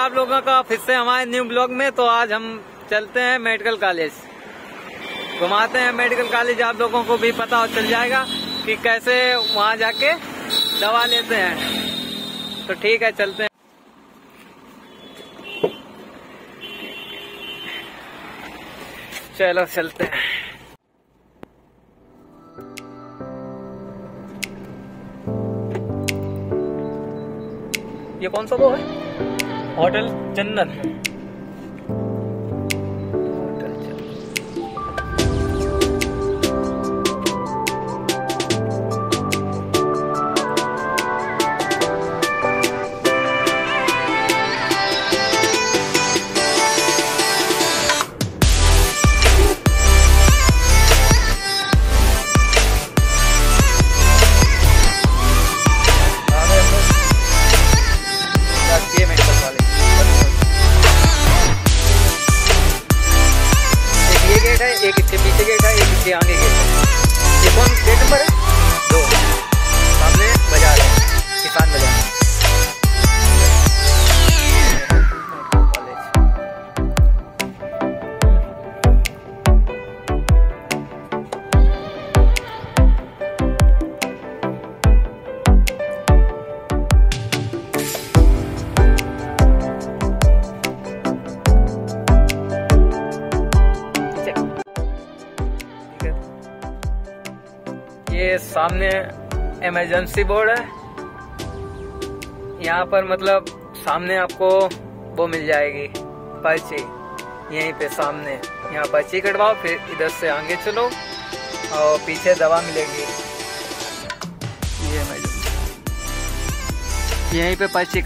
आप लोगों का फिर से हमारे न्यू ब्लॉग में। तो आज हम चलते हैं मेडिकल कॉलेज, घुमाते हैं मेडिकल कॉलेज। आप लोगों को भी पता चल जाएगा कि कैसे वहाँ जाके दवा लेते हैं। तो ठीक है, चलते हैं। चलो चलते हैं। ये कौन सा वो है? होटल चंदन। एक इसके पीछे गेट है, एक इसके आगे गेट है। ये कौन गेट नंबर है? 2। सामने बाजार है, किसान बाजार। ये सामने इमरजेंसी बोर्ड है। यहाँ पर मतलब सामने आपको वो मिल जाएगी पर्ची, यहीं पे सामने। यहाँ पर्ची कटवाओ, फिर इधर से आगे चलो और पीछे दवा मिलेगी। ये इमरजेंसी, यहीं पे पर्ची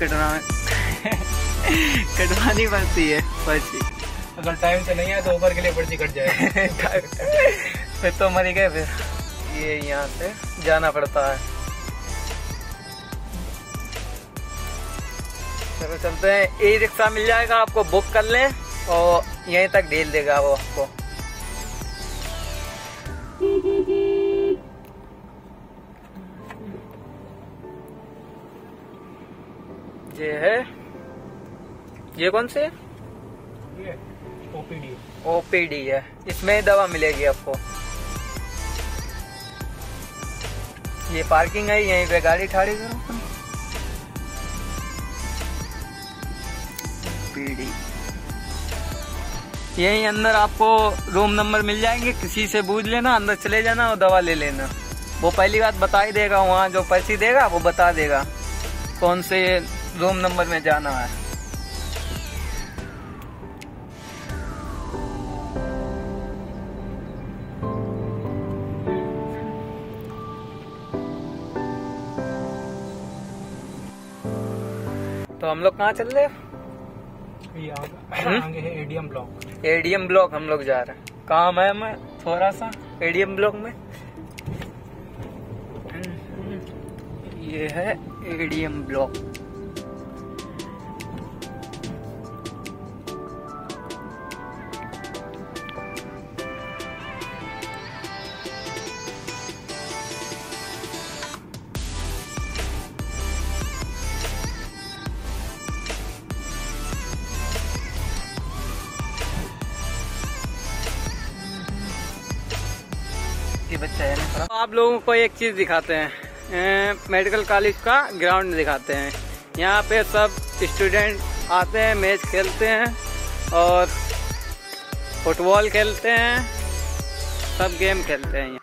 कटवानी पड़ती है पर्ची। अगर टाइम से नहीं है तो ऊपर के लिए पर्ची कट जाए। फिर तो मर गए। फिर ये यहाँ से जाना पड़ता है। चलो चलते हैं। ई रिक्शा मिल जाएगा आपको, बुक कर लें और यहीं तक ढील देगा वो आपको। ये है, ये कौन से? ये ओपीडी है, इसमें दवा मिलेगी आपको। ये पार्किंग है, यहीं पे गाड़ी ठाड़ी करो। पीडी यहीं अंदर आपको रूम नंबर मिल जाएंगे, किसी से पूछ लेना, अंदर चले जाना और दवा ले लेना। वो पहली बात बता ही देगा, वहाँ जो पर्ची देगा वो बता देगा कौन से रूम नंबर में जाना है। तो हम लोग कहाँ चल रहे हैं? ये आगे है एडीएम ब्लॉक। एडीएम ब्लॉक हम लोग जा रहे हैं। काम है हमें थोड़ा सा एडीएम ब्लॉक में। ये है एडीएम ब्लॉक। बच्चा है ना। आप लोगों को एक चीज दिखाते हैं, मेडिकल कॉलेज का ग्राउंड दिखाते हैं। यहाँ पे सब स्टूडेंट आते हैं, मैच खेलते हैं और फुटबॉल खेलते हैं, सब गेम खेलते हैं।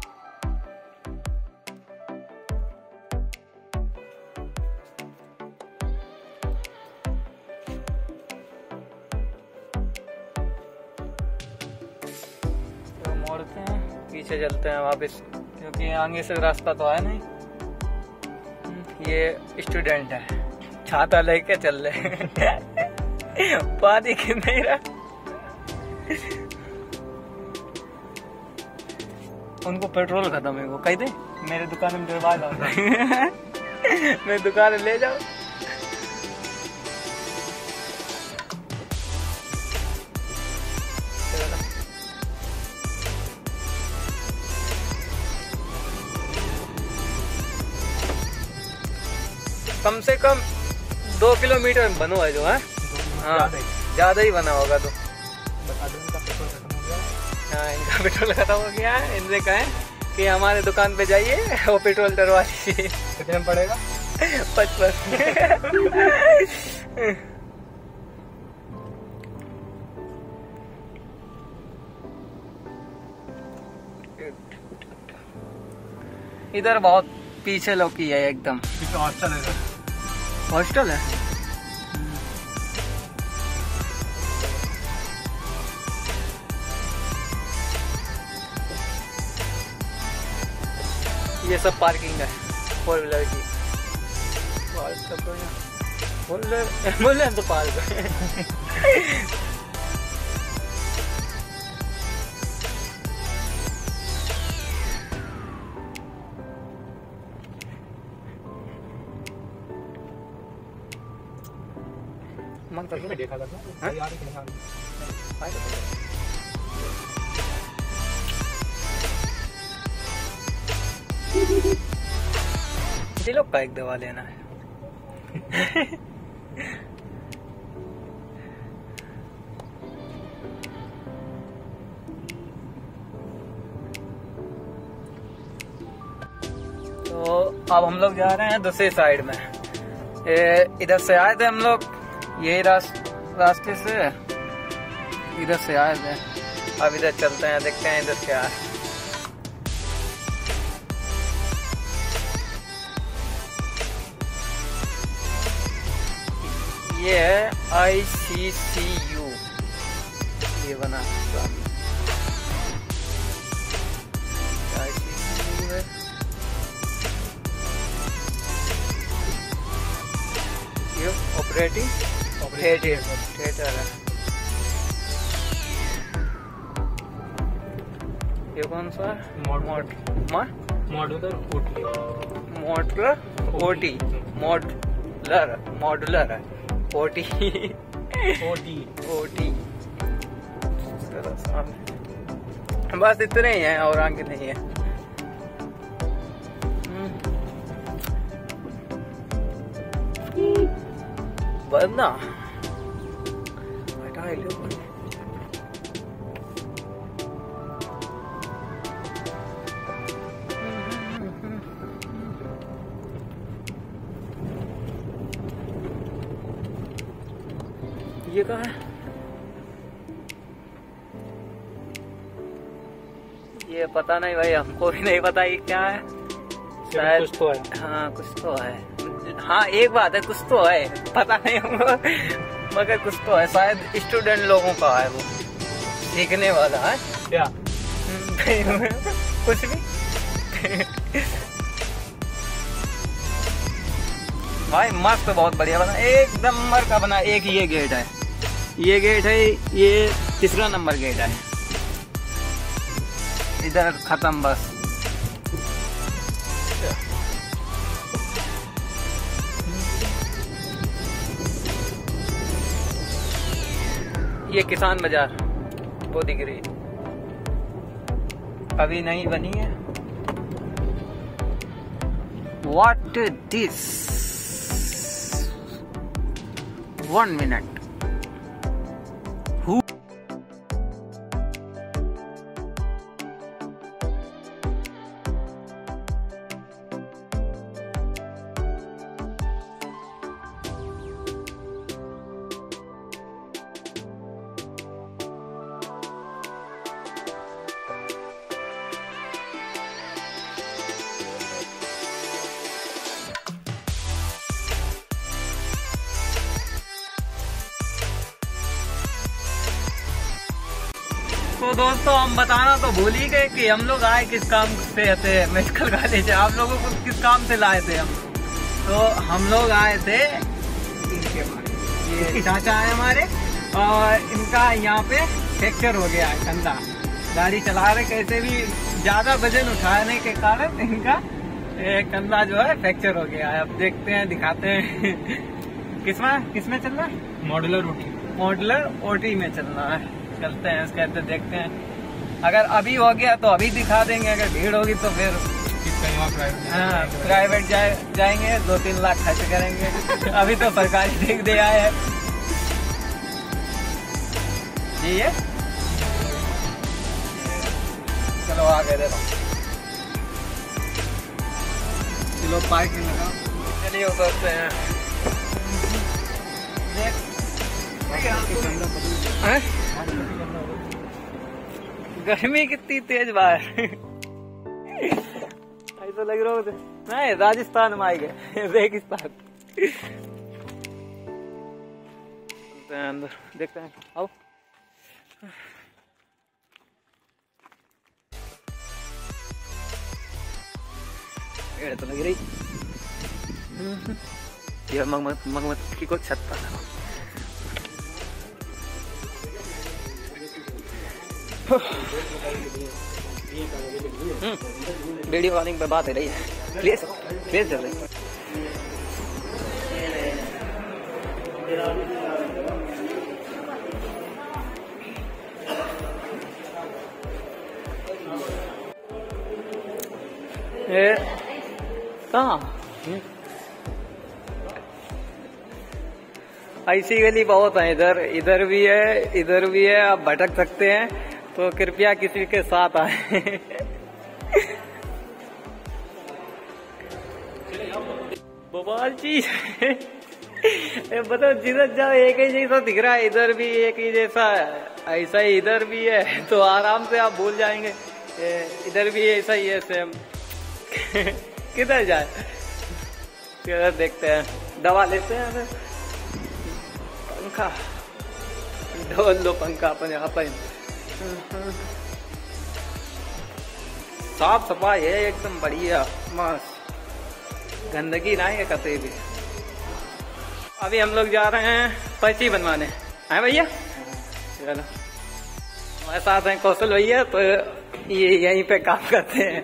तो मोड़ते हैं, पीछे चलते हैं वापस, क्योंकि आगे से रास्ता तो है नहीं। ये स्टूडेंट है, छाता लेके चल रहे। पानी के नहीं रहा। उनको पेट्रोल खत्म है, वो कह दे मेरे दुकान में डरवा दो। मेरी दुकान ले जाओ। कम से कम 2 किलोमीटर बनो है जो है। हाँ ज्यादा ही बना होगा तो। बता दो इनका पेट्रोल खत्म हो गया। हाँ इनका पेट्रोल खत्म हो गया है। इनसे कहें कि हमारे दुकान पे जाइए और पेट्रोल डलवा लीजिए। कितने में पड़ेगा? 55। इधर बहुत पीछे लोग की है एकदम। पीछे हॉस्टल है। हॉस्टल है। ये सब पार्किंग है 4 व्हीलर की। बोले तो पार्क है। मन कर मैं देखा था हाँ? यार के निशान। दिलों का एक दवा लेना है। तो अब हम लोग जा रहे हैं दूसरी साइड में। इधर से आए थे हम लोग, यही रास्ते से इधर से आए थे। अब इधर चलते हैं, देखते हैं इधर क्या है। ये है ICCU, ये बना ICCU है। ये ऑपरेटिंग थिएटर है। ये कौन सा है? मॉडुलर है। ओटी बस इतने ही हैं और आगे नहीं है। बंदा हटा लो। ये कहाँ है? ये पता नहीं भाई, हमको भी नहीं पता ये क्या है। शायद कुछ तो है। हाँ कुछ तो है। हाँ एक बात है, कुछ तो है, पता नहीं हमको, मगर कुछ तो है। शायद स्टूडेंट लोगों का है, वो सीखने वाला है क्या कुछ भी। भाई मस्त, बहुत बढ़िया बना, एक नंबर का बना। एक ये गेट है, ये गेट है, ये तीसरा नंबर गेट है। इधर खत्म बस। ये किसान बाजार वो दिख रही, अभी नहीं बनी है। What this? 1 minute. Who? तो दोस्तों हम बताना तो भूल ही गए कि हम लोग आए किस काम से थे मेडिकल कॉलेज। आप लोगों को किस काम से लाए थे हम। तो हम लोग आए थे, ये चाचा है हमारे, और इनका यहाँ पे फ्रैक्चर हो गया है कंधा। गाड़ी चला रहे कैसे भी, ज्यादा वजन उठाने के कारण इनका कंधा जो है फ्रैक्चर हो गया है। अब देखते हैं, दिखाते हैं किसमें चलना है। मॉडुलर ओटी में चलना है। चलते हैं, इसके अंदर देखते हैं। अगर अभी हो गया तो अभी दिखा देंगे, अगर भीड़ होगी तो फिर हाँ प्राइवेट जाएंगे, 2-3 लाख खर्च करेंगे। अभी तो सरकारी देख दे आए हैं। ये चलो आगे दे दो। चलो पार्किंग लगाओ। चलिए उतरते हैं। हैं? गर्मी कितनी तेज बाहर। ऐसा लग रहा है नहीं राजस्थान में आ गए रेगिस्तान। अंदर देखते हैं, आओ। ये तो लग रही ये मगमत को छत पर लगा। वीडियो कॉलिंग पे बात हो रही है। प्लीज प्लीज चल रही ऐसी गली बहुत है इधर, इधर भी है। आप भटक सकते हैं तो कृपया किसी के साथ आए। बवाल चीज बताओ, जिधर जाओ एक ही जैसा दिख रहा है, इधर भी एक ही जैसा है, ऐसा ही इधर भी है, तो आराम से आप भूल जाएंगे। इधर भी ऐसा ही है सेम। किधर जाए, किधर देखते हैं, दवा लेते हैं। पंखा ढोल लो, पंखा अपन यहाँ पर। साफ सफाई है एकदम बढ़िया, मस्त, गंदगी ना है कतई भी। अभी हम लोग जा रहे हैं पर्ची बनवाने। हैं भैया? चलो, हमारे साथ हैं कौशल भैया, तो ये यहीं पे काम करते हैं।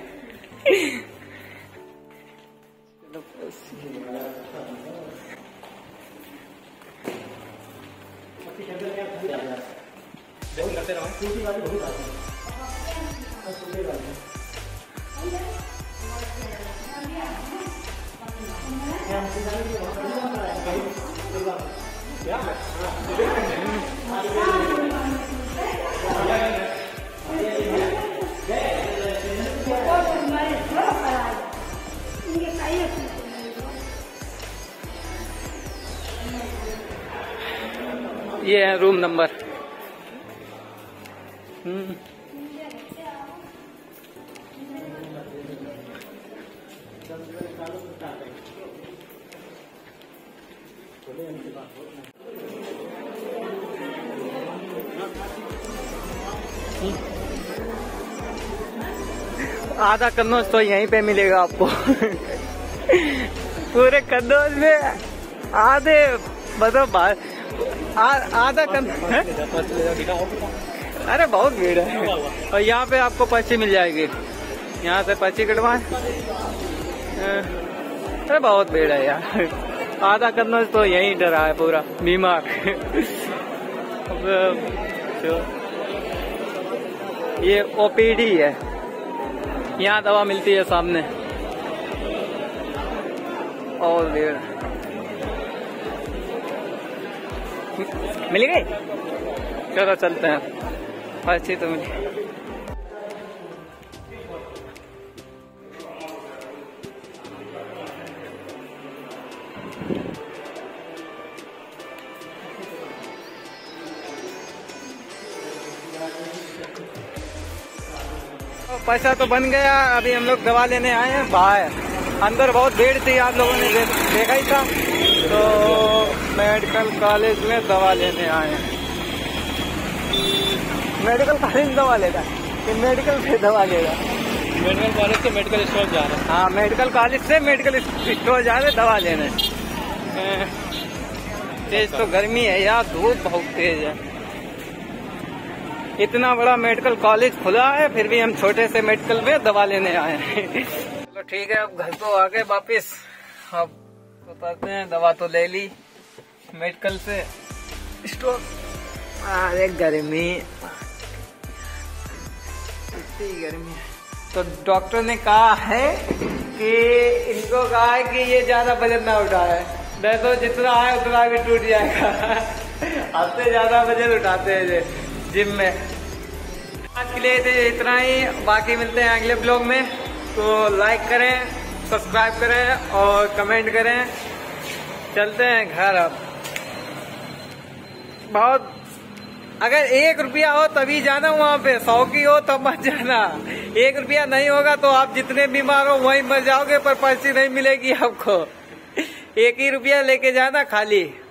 ये है रूम नंबर। आधा कन्नौज तो यहीं पे मिलेगा आपको। पूरे कन्नौज में आधे मतलब आधा अरे बहुत भीड़ है। और यहाँ पे आपको पर्ची मिल जाएगी, यहाँ से पर्ची कटवाएं। अरे बहुत भीड़ है यार, आधा कन्नौज तो यहीं डरा है पूरा बीमार। ये ओपीडी है, यहाँ दवा मिलती है सामने। और भीड़ मिल गई। चलो चलते हैं, अच्छी तो मिली। पैसा तो बन गया। अभी हम लोग दवा लेने आए हैं बाहर। अंदर बहुत भीड़ थी, आप लोगों ने देखा ही था। तो मेडिकल कॉलेज में दवा लेने आए हैं। मेडिकल कॉलेज में दवा लेगा कि मेडिकल से दवा लेगा? मेडिकल कॉलेज से मेडिकल स्टोर जा रहे हैं। हाँ, मेडिकल कॉलेज से मेडिकल स्टोर जा रहे दवा लेने। तेज तो गर्मी है यार, धूप बहुत तेज है। इतना बड़ा मेडिकल कॉलेज खुला है, फिर भी हम छोटे से मेडिकल में दवा लेने आए हैं। चलो ठीक है, अब घर तो आ गए वापिस। अब बताते हैं, दवा तो ले ली मेडिकल से स्टोर। अरे गर्मी, इतनी गर्मी है। तो डॉक्टर ने कहा है कि इनको कहा है कि ये ज्यादा वजन ना उठाए, नहीं तो जितना है उतना भी टूट जाएगा। आपसे ज्यादा वजन उठाते हैं ये। जिम में। आज के लिए इतना ही, बाकी मिलते हैं अगले ब्लॉग में। तो लाइक करें, सब्सक्राइब करें और कमेंट करें। चलते हैं घर अब। बहुत, अगर 1 रुपया हो तभी जाना वहाँ पे, 100 की हो तब मत जाना। 1 रुपया नहीं होगा तो आप जितने बीमार हो वहीं मर जाओगे, पर पर्ची नहीं मिलेगी आपको। 1 ही रुपया लेके जाना खाली।